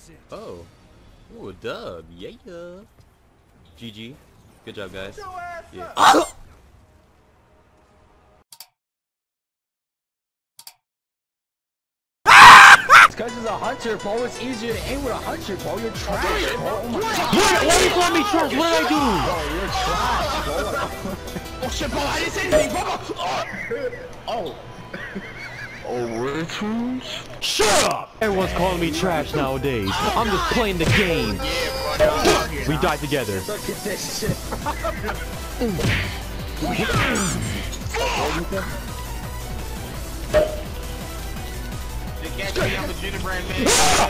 Oh. Ooh, a dub. Yeah. GG. Good job, guys. Yeah. Because it's a hunter, bro. It's easier to aim with a hunter, bro. You're trash, bro. Oh my god. Why you calling me trash? What did I do? Bro, you're trash, bro. Oh shit, bro. I didn't say anything, bro. Oh. Oh, really, ToonZ? Shut up! Everyone's calling me trash nowadays. I'm just playing the game. We died together. Look at this shit. I'm a gingerbread man.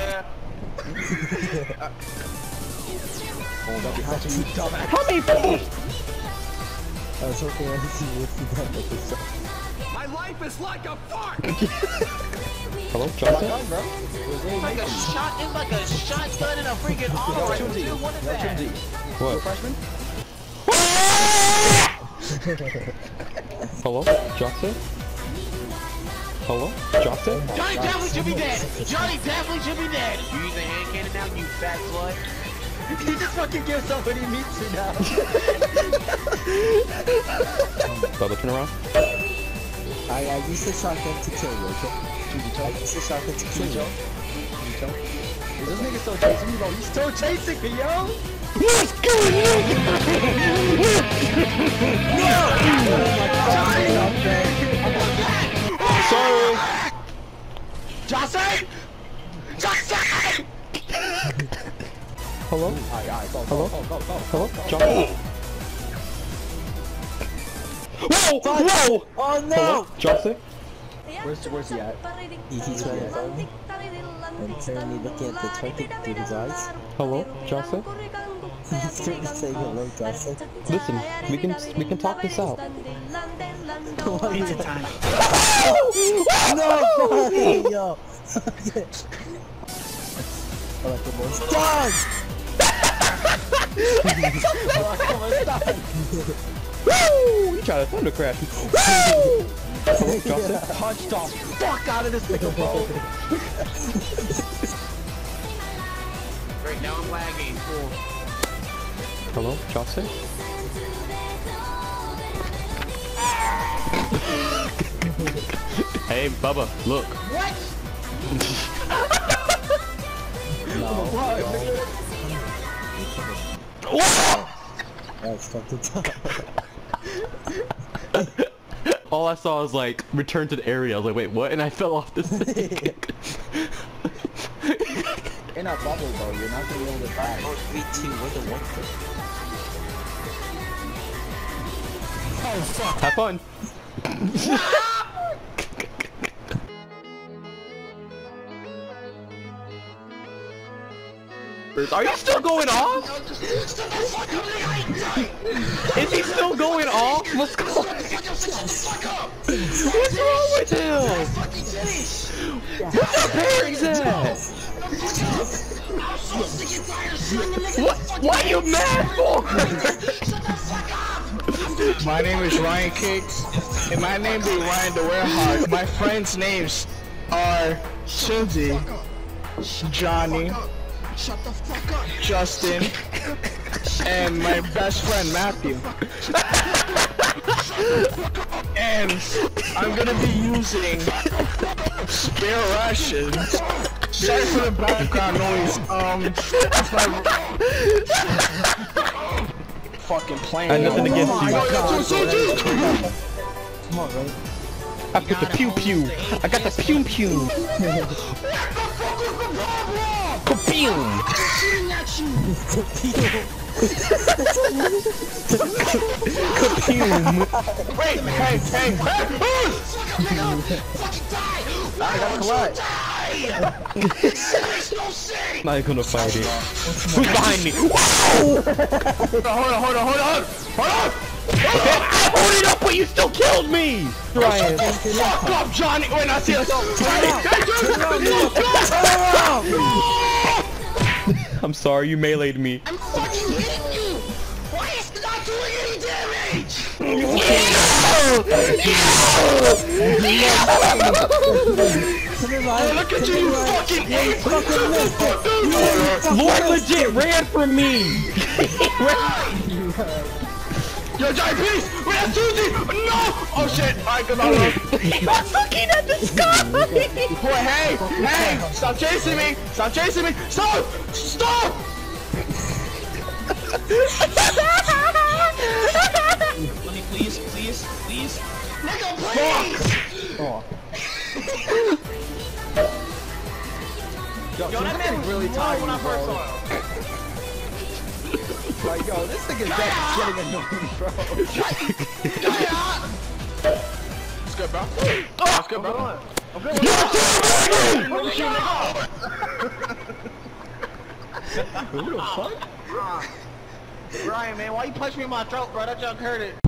How many people? That's okay, I see what's the My life is like a fart. Hello, Jahseh? Like a shotgun in a freaking auto rifle. Dude, what is that? What? Freshman? Hello, Jahseh? Hello, Jahseh? Johnny definitely should be dead. Johnny definitely should be dead. You use a hand cannon now, you fat slut. He just fucking gives somebody meat to now. Bubba, turn around. I used the shotgun to kill you, okay? I used the shotgun to kill you. Is this nigga still chasing me, bro? He's still chasing me, yo! What's going on? Sorry. Jahseh! Jahseh! Hello? Alright, go, Hello? go. Hello? Jahseh? Whoa! Whoa! Oh no! Hello? Jahseh? Where's he at? He's right in front of me. I'm currently looking at the target through his eyes. Hello? Jahseh? He's currently saying hello, Jahseh. Listen, we can talk this out. Pizza time. No! Yo! I like the voice. Dog! Woo! You tried to thunder crash me. Woo! Hello, Jahseh? Punch the fuck out of this nigga, bro! Right now I'm lagging. Hello, Jahseh? Hey, Bubba, look. What? That's fucking tough. All I saw was like, return to the area. I was like, wait, what? And I fell off this thing. In a bubble, though, you're not gonna be able to die. 3, 2, with a 1 click. Oh, fuck! Have fun. Are you still going off? Is he still going off? What's going on? What's wrong with him? What's your parents at? What are you mad for? My name is Ryan Cakes, and my name be Ryan the Warehog. My friends' names are ToonZ, Johnny, Justin, and my best friend Matthew. And I'm gonna be using spare rations. Sorry for the background noise. That's my fucking plane. I have nothing against you. Come on, right? I put the pew pew. I got the pew pew. Kapew! Kapew! Wait, hey! I gotta collect! Not gonna fight it. Who's behind me? Hold on! Okay, I'm holding up, but you still killed me! Ryan. Fuck up, Johnny! Wait, I see us! I'm sorry, you meleeed me. I'm fucking hitting you! Why is it not doing any damage? Look at you, you fucking ape! Lord legit ran from me! Yo, Jai, please! We have ToonZ! No! Oh shit! Alright, goodbye. He was looking at the sky! Boy, hey! Hey! Stop chasing me! Stop chasing me! Stop! Stop! Let me please. Nigga, please! Yo, Yo, that man was really tired when I first bro. saw him. Like, yo, this nigga's getting annoying, bro. It's good, bro. It's good, bro. I'm good. Who the fuck? Ryan, man, why you punch me in my throat, bro? That junk hurt it.